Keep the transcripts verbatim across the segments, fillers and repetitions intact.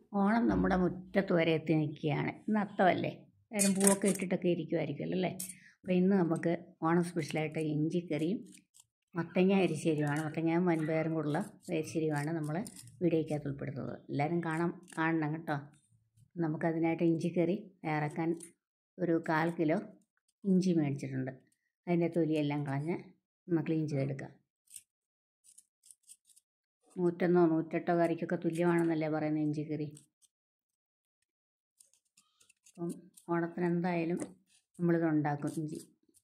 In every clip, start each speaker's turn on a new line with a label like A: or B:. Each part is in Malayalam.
A: ഓണം നമ്മുടെ മുറ്റത്ത് വരെ എത്തി നിൽക്കുകയാണ്. ഇന്ന് അത്തമല്ലേ, എല്ലാവരും പൂവൊക്കെ ഇട്ടിട്ടൊക്കെ ഇരിക്കുമായിരിക്കുമല്ലോ അല്ലേ. അപ്പോൾ ഇന്ന് നമുക്ക് ഓണം സ്പെഷ്യലായിട്ട് ഇഞ്ചിക്കറിയും മത്തങ്ങ എരിശ്ശേരിയുമാണ്. മത്തങ്ങയും വൻപയറും കൂടെയുള്ള എരിശ്ശേരിയുമാണ് നമ്മൾ വീഡിയോയ്ക്കകത്ത് ഉൾപ്പെടുത്തുന്നത്. എല്ലാവരും കാണാം കാണണം കേട്ടോ. നമുക്കതിനായിട്ട് ഇഞ്ചിക്കറി തയ്യാറാക്കാൻ ഒരു കാൽ കിലോ ഇഞ്ചി മേടിച്ചിട്ടുണ്ട്. അതിൻ്റെ തൊലിയെല്ലാം കളഞ്ഞ് ഒന്ന് ക്ലീൻ ചെയ്തെടുക്കാം. നൂറ്റൊന്നോ നൂറ്റെട്ടോ കറിക്കൊക്കെ തുല്യമാണെന്നല്ലേ പറയുന്നത് ഇഞ്ചിക്കറി. അപ്പം ഓണത്തിന് എന്തായാലും നമ്മളിത് ഉണ്ടാക്കും. ഇഞ്ചി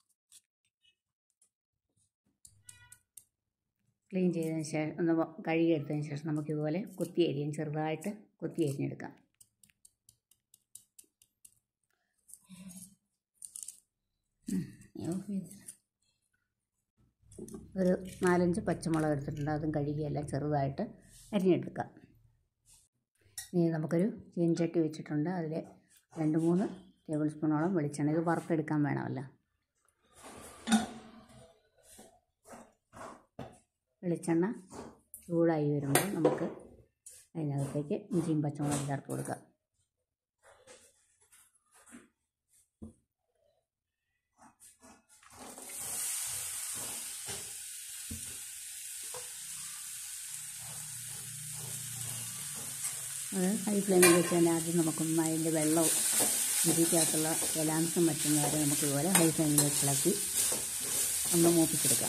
A: ക്ലീൻ ചെയ്തതിന് ശേഷം ഒന്ന് കഴുകിയെടുത്തതിന് ശേഷം നമുക്കിതുപോലെ കൊത്തി അരിയും ചെറുതായിട്ട് കൊത്തി അരിഞ്ഞെടുക്കാം. ഒരു നാലഞ്ച് പച്ചമുളക് എടുത്തിട്ടുണ്ട്, അതും കഴുകിയെല്ലാം ചെറുതായിട്ട് അരിഞ്ഞെടുക്കാം. ഇനി നമുക്കൊരു ചീനച്ചട്ടി വെച്ചിട്ടുണ്ട്. അതിൽ രണ്ട് മൂന്ന് ടേബിൾ സ്പൂണോളം വെളിച്ചെണ്ണ, ഇത് വറുത്തെടുക്കാൻ വേണമല്ലോ. വെളിച്ചെണ്ണ ചൂടായി വരുമ്പോൾ നമുക്ക് അതിനകത്തേക്ക് ഇഞ്ചിയും പച്ചമുളകും ചേർത്ത് കൊടുക്കാം. അത് ഹൈ ഫ്ലെയിമിൽ വെച്ച് തന്നെ ആദ്യം നമുക്കൊന്ന് അതിൻ്റെ വെള്ളവും ഇഞ്ചിക്കകത്തുള്ള ജലാംശം വറ്റുന്നവരെ നമുക്കിതുപോലെ ഹൈ ഫ്ലെയിമിൽ വെച്ച് ഇളക്കി ഒന്ന് മൂപ്പിച്ചെടുക്കാം.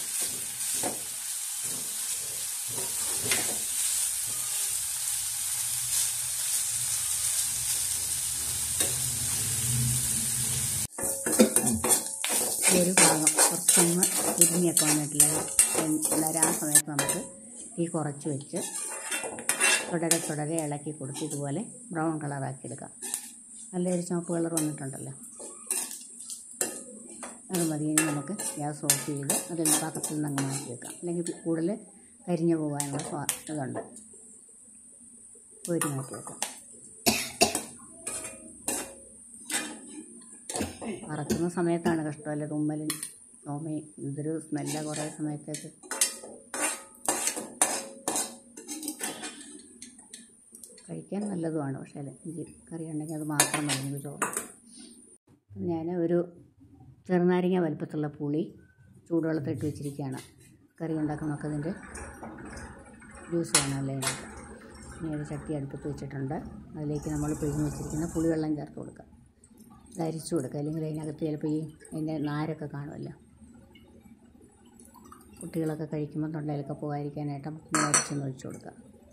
A: ഒരു ഭാഗം കുറച്ചൊന്ന് ഉരിഞ്ഞൊക്കെ വന്നിട്ടില്ല എല്ലാവരും ആ സമയത്ത് നമുക്ക് തീ കുറച്ച് വെച്ച് തുടരെ തുടരെ ഇളക്കി കൊടുത്ത് ഇതുപോലെ ബ്രൗൺ കളറാക്കി എടുക്കാം. നല്ലൊരു ചുവപ്പ് കളർ വന്നിട്ടുണ്ടല്ലോ, അത് മതി. ഇനി നമുക്ക് ഗ്യാസ് ഓഫ് ചെയ്ത് അതിൽ പാത്രത്തിൽ നിന്ന് അങ്ങ് മാറ്റി വെക്കാം. അല്ലെങ്കിൽ കൂടുതൽ കരിഞ്ഞു പോകാനുള്ള സ്വാ ഇതുണ്ട്. ഒരു മാറ്റി വെക്കാം. വറക്കുന്ന സമയത്താണ് കഷ്ടമല്ല, തുമ്മലും ചുമയും ഇതൊരു സ്മെല്ല കുറേ സമയത്തേക്ക്. കഴിക്കാൻ നല്ലതുമാണ്, പക്ഷേ ഇഞ്ചി കറി ഉണ്ടെങ്കിൽ അത് മാത്രം മതി ചോറ്. ഞാൻ ഒരു ചെറുനാരങ്ങ വലുപ്പത്തുള്ള പുളി ചൂടുവെള്ളത്തിലിട്ട് വെച്ചിരിക്കുകയാണ്. കറി ഉണ്ടാക്കുന്നതൊക്കെ അതിൻ്റെ ജ്യൂസ് വേണമല്ലേ അതിനകത്ത്. ഇനി ഒരു ചട്ടി അടുപ്പത്ത് വെച്ചിട്ടുണ്ട്. അതിലേക്ക് നമ്മൾ പിഴിഞ്ഞ് വെച്ചിരിക്കുന്ന പുളിവെള്ളം ചേർത്ത് കൊടുക്കുക. ഇത് അരിച്ചു കൊടുക്കുക, അല്ലെങ്കിൽ അതിനകത്ത് ചിലപ്പോൾ ഈ അതിൻ്റെ നാരൊക്കെ കാണുമല്ലോ. കുട്ടികളൊക്കെ കഴിക്കുമ്പോൾ തൊണ്ടയിലൊക്കെ പോകാതിരിക്കാനായിട്ട് നമുക്ക് അരിച്ചൊന്ന് ഒഴിച്ചു കൊടുക്കുക.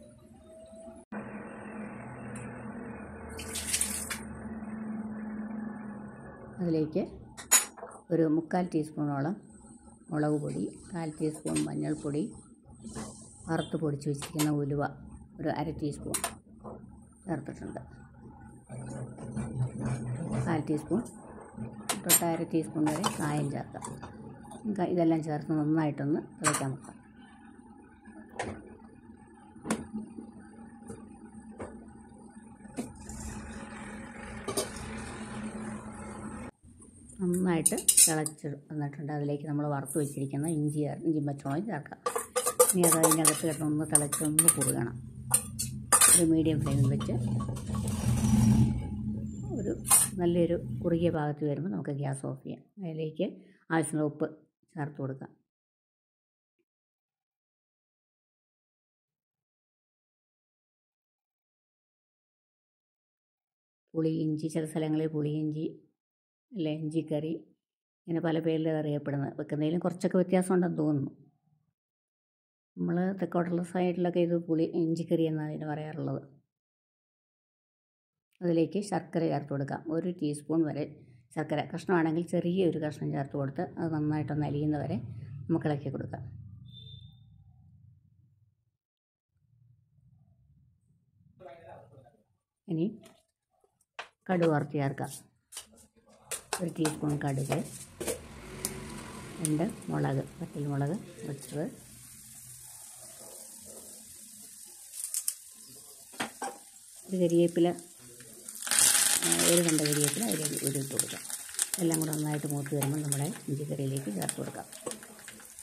A: അതിലേക്ക് ഒരു മുക്കാൽ ടീസ്പൂണോളം മുളക് പൊടി, കാൽ ടീസ്പൂൺ മഞ്ഞൾപ്പൊടി, വറുത്ത് പൊടിച്ച് വെച്ചിരിക്കുന്ന ഉലുവ ഒരു അര ടീസ്പൂൺ ചേർത്തിട്ടുണ്ട്. കാൽ ടീസ്പൂൺ തൊട്ട് അര ടീസ്പൂൺ വരെ കായം ചേർക്കാം. ഇതെല്ലാം ചേർത്ത് നന്നായിട്ടൊന്ന് തിളയ്ക്കാൻ വെക്കാം. നന്നായിട്ട് തിളച്ച് വന്നിട്ടുണ്ട്. അതിലേക്ക് നമ്മൾ വറുത്ത് വെച്ചിരിക്കുന്ന ഇഞ്ചി ഇഞ്ചി പച്ചമുളകും ചേർക്കാം. ഇനി അത് അതിനകത്ത് കിടന്നൊന്ന് തിളച്ചൊന്ന് കുറുകണം. ഒരു മീഡിയം ഫ്ലെയിമിൽ വെച്ച് ഒരു നല്ലൊരു കുറുകിയ ഭാഗത്ത് വരുമ്പോൾ നമുക്ക് ഗ്യാസ് ഓഫ് ചെയ്യാം. അതിലേക്ക് ആവശ്യമുള്ള ഉപ്പ് ചേർത്ത് കൊടുക്കാം. പുളി ഇഞ്ചി, ചില സ്ഥലങ്ങളിൽ പുളി ഇഞ്ചി അല്ല ഇഞ്ചിക്കറി, ഇങ്ങനെ പല പേരിൽ അറിയപ്പെടുന്നത്. വെക്കുന്നതിലും കുറച്ചൊക്കെ വ്യത്യാസം ഉണ്ടെന്ന് തോന്നുന്നു. നമ്മൾ തെക്കോട്ടുള്ള സൈഡിലൊക്കെ ഇത് പുളി ഇഞ്ചിക്കറി എന്നാണ് അതിന് പറയാറുള്ളത്. അതിലേക്ക് ശർക്കര ചേർത്ത് കൊടുക്കാം. ഒരു ടീസ്പൂൺ വരെ ശർക്കര കഷ്ണമാണെങ്കിൽ ചെറിയൊരു കഷ്ണം ചേർത്ത് കൊടുത്ത് അത് നന്നായിട്ടൊന്ന് അലിയുന്നവരെ നമുക്ക് ഇളക്കി കൊടുക്കാം. ഇനി കടുക് വറുത്ത് ചേർക്കാം. ഒരു ടീസ്പൂൺ കടുക്, രണ്ട് മുളക്, വറ്റൽ മുളക് വെച്ചത്, ഒരു കരിവേപ്പില, ഒരു കണ്ട കരിവേപ്പില അതിലേക്ക് ഒരു ഇട്ട് കൊടുക്കാം. എല്ലാം കൂടെ നന്നായിട്ട് മൂത്ത് വരുമ്പോൾ നമ്മുടെ ഇഞ്ചിക്കറിയിലേക്ക് ചേർത്ത് കൊടുക്കാം.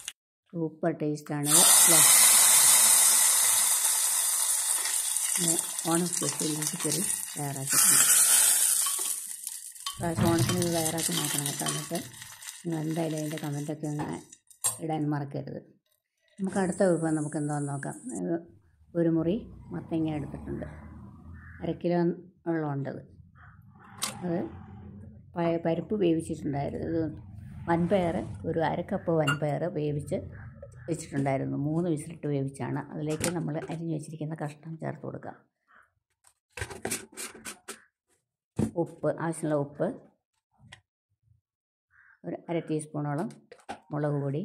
A: സൂപ്പർ ടേസ്റ്റാണ്. ഓണം സ്പെഷ്യൽ ഇഞ്ചിക്കറി തയ്യാറാക്കിയിട്ടുണ്ട്. പ്രാവശ്യം ഓണത്തിന് ഇത് തയ്യാറാക്കി നോക്കണം കേട്ടോ. എന്നിട്ട് നിങ്ങൾ എന്തായാലും അതിൻ്റെ കമൻറ്റൊക്കെ ഒന്ന് ഇടാൻ മറക്കരുത്. നമുക്ക് അടുത്ത വിഭവം നമുക്ക് എന്താണെന്ന് നോക്കാം. ഒരു മുറി മത്തങ്ങ എടുത്തിട്ടുണ്ട്, അര കിലോ ഉള്ളതുണ്ടത്. അത് പരിപ്പ് വേവിച്ചിട്ടുണ്ടായിരുന്നു. ഇത് വൻപയർ ഒരു അരക്കപ്പ് വൻപയർ വേവിച്ച് വെച്ചിട്ടുണ്ടായിരുന്നു. മൂന്ന് വിസിലിട്ട് വേവിച്ചാണ്. അതിലേക്ക് നമ്മൾ അരിഞ്ഞു വെച്ചിരിക്കുന്ന കഷ്ണം ചേർത്ത് കൊടുക്കാം. ഉപ്പ്, ആവശ്യമുള്ള ഉപ്പ്, ഒരു അര ടീസ്പൂണോളം മുളക് പൊടി,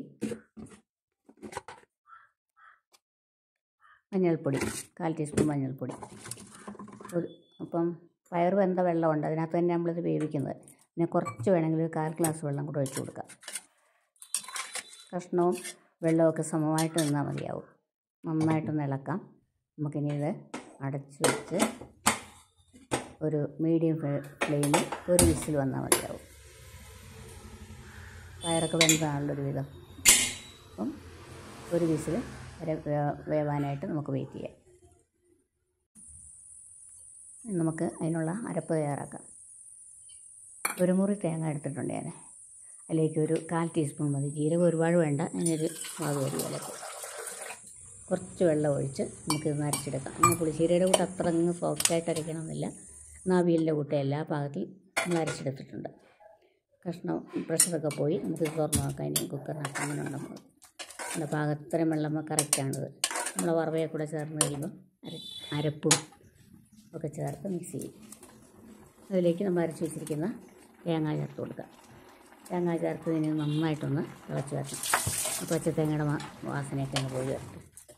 A: മഞ്ഞൾപ്പൊടി കാൽ ടീസ്പൂൺ മഞ്ഞൾപ്പൊടി. ഒരു അപ്പം പയർ വെന്ത വെള്ളമുണ്ട്, അതിനകത്ത് തന്നെ നമ്മളിത് വേവിക്കുന്നത്. പിന്നെ കുറച്ച് വേണമെങ്കിൽ ഒരു കാൽ ഗ്ലാസ് വെള്ളം കൂടെ ഒഴിച്ച് കൊടുക്കാം. കഷ്ണവും വെള്ളമൊക്കെ സമമായിട്ട് നിന്നാൽ മതിയാവും. നന്നായിട്ടൊന്ന് ഇളക്കാം. നമുക്കിനി ഇത് അടച്ച് വെച്ച് ഒരു മീഡിയം ഫ്ലെയിമിൽ ഒരു വിസിൽ വന്നാൽ മതിയാവും. പയറൊക്കെ വെന്തതാണുള്ളൊരു വിധം. അപ്പം ഒരു വിസിൽ വരെ വേവാനായിട്ട് നമുക്ക് വെയിറ്റ് ചെയ്യാം. നമുക്ക് അതിനുള്ള അരപ്പ് തയ്യാറാക്കാം. ഒരു മുറി തേങ്ങ എടുത്തിട്ടുണ്ട് ഞാൻ. അതിലേക്ക് ഒരു കാൽ ടീസ്പൂൺ മതി. ജീരകം ഒരുപാട് വേണ്ട, അതിനൊരു സ്വാദ് വരികയിലേക്ക്. കുറച്ച് വെള്ളം ഒഴിച്ച് നമുക്കിത് അരച്ചെടുക്കാം. നമ്മൾ പുളിശ്ശേരിയുടെ കൂട്ട് അത്ര അങ്ങ് സോഫ്റ്റായിട്ട് അരയ്ക്കണമെന്നില്ല. നാവിയലിൻ്റെ കൂട്ട് എല്ലാ പാകത്തിൽ നമ്മൾ അരച്ചെടുത്തിട്ടുണ്ട്. കഷ്ണം പ്രഷറൊക്കെ പോയി നമുക്ക് തുറന്ന് നോക്കാം. ഇനി കുക്കറിനകത്ത് അങ്ങനെ ഉണ്ടെങ്കിൽ നമ്മുടെ പാകത്തരം വെള്ളം കറക്റ്റാണിത്. നമ്മൾ വറവയെ കൂടെ ചേർന്ന് കഴിയുമ്പോൾ അര അരപ്പും ഒക്കെ ചേർത്ത് മിക്സ് ചെയ്യും. അതിലേക്ക് നമ്മൾ അരച്ച് വെച്ചിരിക്കുന്ന തേങ്ങ ചേർത്ത് കൊടുക്കുക. തേങ്ങ ചേർത്ത് ഇനി നന്നായിട്ടൊന്ന് തിളച്ച് വരണം. ആ പച്ച തേങ്ങയുടെ വാസനയൊക്കെ അങ്ങ് പോയി വരട്ടെ.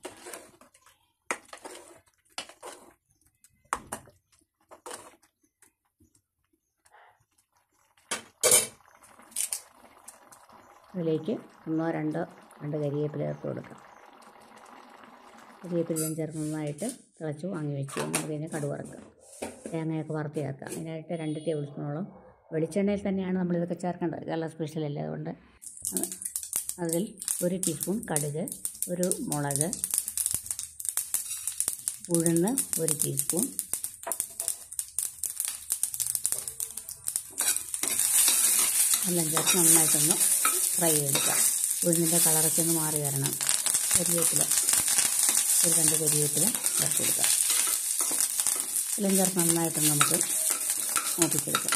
A: അതിലേക്ക് ഒന്നോ രണ്ടോ രണ്ട് കരിവേപ്പില ചേർത്ത് കൊടുക്കാം. കരിവേപ്പിലയും ചേർത്ത് നന്നായിട്ട് തിളച്ച് വാങ്ങി വെച്ച് നമുക്കതിനെ കടുക് വറുക്കാം. തേങ്ങയൊക്കെ വറുത്ത് ചേർക്കാം. അതിനായിട്ട് രണ്ട് ടേബിൾ സ്പൂണോളം വെളിച്ചെണ്ണയിൽ തന്നെയാണ് നമ്മളിതൊക്കെ ചേർക്കേണ്ടത്. കേരള സ്പെഷ്യലല്ലേ, അതുകൊണ്ട് അതിൽ ഒരു ടീസ്പൂൺ കടുക്, ഒരു മുളക്, ഉഴുന്ന് ഒരു ടീസ്പൂൺ, എല്ലാം ചേർത്ത് നന്നായിട്ടൊന്ന് ഫ്രൈ ചെയ്തെടുക്കാം. ഉഴുന്നിൻ്റെ കളറൊക്കെ ഒന്ന് മാറി വരണം. കരിവേപ്പില ഒരു രണ്ട് കരിവേപ്പില ചേർത്ത് കൊടുക്കാം. എല്ലാം ചേർത്ത് നന്നായിട്ടൊന്ന് നമുക്ക് മൂപ്പിച്ചെടുക്കാം.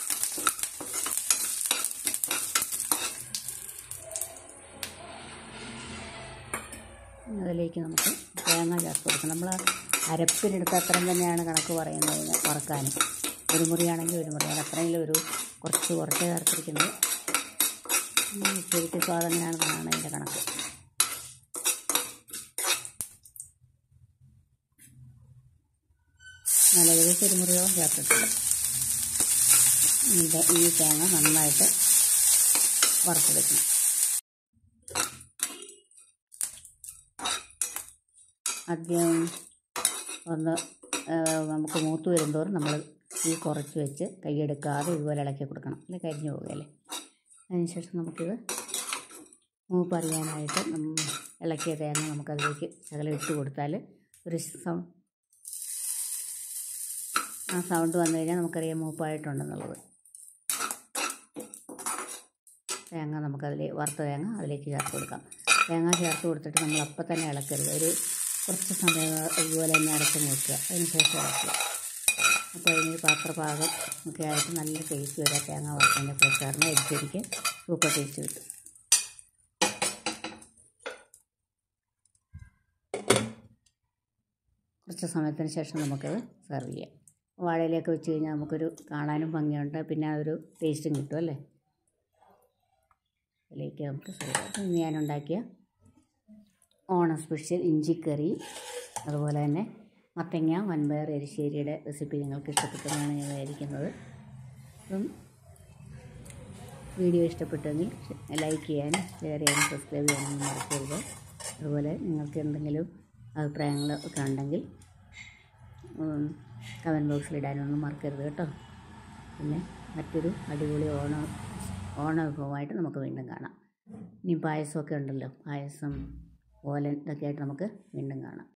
A: അതിലേക്ക് നമുക്ക് തേങ്ങ ചേർത്ത് കൊടുക്കണം. നമ്മൾ അരപ്പിനെടുത്ത് അത്രയും തന്നെയാണ് കണക്ക് പറയുന്നതിന് വറുക്കാനും. ഒരു മുറിയാണെങ്കിൽ ഒരു മുറി, അത് അത്രയെങ്കിലും ഒരു കുറച്ച് കുറച്ച് ചേർത്തിരിക്കുന്നത്. ശരിക്കും സ്വാദ് എങ്ങനെയാണെന്നാണ് അതിൻ്റെ കണക്ക്. നല്ല ഏകദേശം ഒരു മുറിയോളം ചേർത്തിട്ടുണ്ട്. ഇത് ഈ തേങ്ങ നന്നായിട്ട് വറുത്തെടുക്കണം. ആദ്യം ഒന്ന് നമുക്ക് മൂത്ത് വരുന്തോറും നമ്മൾ ഈ കുറച്ച് വെച്ച് കൈയെടുക്കാതെ ഇതുപോലെ ഇളക്കി കൊടുക്കണം, അല്ലെ കരിഞ്ഞു പോകുകയല്ലേ. അതിനുശേഷം നമുക്കിത് മൂപ്പറിയാനായിട്ട് ഇളക്കിയ തേങ്ങ നമുക്കതിലേക്ക് ശകലം ഇട്ട് കൊടുത്താൽ ഒരു സൗണ്ട് ആ സൗണ്ട് വന്നു കഴിഞ്ഞാൽ നമുക്കറിയാം മൂപ്പായിട്ടുണ്ടെന്നുള്ളത്. തേങ്ങ നമുക്കതിൽ വറുത്ത തേങ്ങ അതിലേക്ക് ചേർത്ത് കൊടുക്കാം. തേങ്ങ ചേർത്ത് കൊടുത്തിട്ട് നമ്മൾ അപ്പം തന്നെ ഇളക്കരുത്. ഒരു കുറച്ച് സമയം ഇതുപോലെ തന്നെ അടച്ച് നോക്കുക, അതിന് ശേഷം ഇളക്കുക. അപ്പോൾ അതിന് പാത്രപാകം ഒക്കെ ആയിട്ട് നല്ല ടേസ്റ്റ് വരാം. തേങ്ങ വറുത്തതിൻ്റെ പ്രച്ചാറിന് അരിച്ചരിക്ക് സൂപ്പർ ടേസ്റ്റ് കിട്ടും. കുറച്ച് സമയത്തിന് ശേഷം നമുക്കത് സെർവ് ചെയ്യാം. വാഴയിലേക്ക് വെച്ച് കഴിഞ്ഞാൽ നമുക്കൊരു കാണാനും ഭംഗിയുണ്ട്, പിന്നെ അതൊരു ടേസ്റ്റും കിട്ടും അല്ലേ. അതിലേക്ക് നമുക്ക് സെർവ് ചെയ്യാം. ഇന്ന് ഞാനുണ്ടാക്കിയ ഓണം സ്പെഷ്യൽ ഇഞ്ചിക്കറി, അതുപോലെ തന്നെ മത്തങ്ങ വൻപയർ എരിശ്ശേരിയുടെ റെസിപ്പി നിങ്ങൾക്ക് ഇഷ്ടപ്പെട്ടെന്നാണ് ഞാൻ വിചാരിക്കുന്നത്. അപ്പം വീഡിയോ ഇഷ്ടപ്പെട്ടെങ്കിൽ ലൈക്ക് ചെയ്യാനും ഷെയർ ചെയ്യാനും സബ്സ്ക്രൈബ് ചെയ്യാനും മറക്കരുത്. അതുപോലെ നിങ്ങൾക്ക് എന്തെങ്കിലും അഭിപ്രായങ്ങളൊക്കെ ഉണ്ടെങ്കിൽ കമൻറ്റ് ബോക്സിൽ ഇടാനൊന്നും മറക്കരുത് കേട്ടോ. പിന്നെ മറ്റൊരു അടിപൊളി ഓണ ഓണ വിഭവമായിട്ട് നമുക്ക് വീണ്ടും കാണാം. ഇനി പായസമൊക്കെ ഉണ്ടല്ലോ, പായസം, ഓലൻ, ഇതൊക്കെ ആയിട്ട് നമുക്ക് വീണ്ടും കാണാം.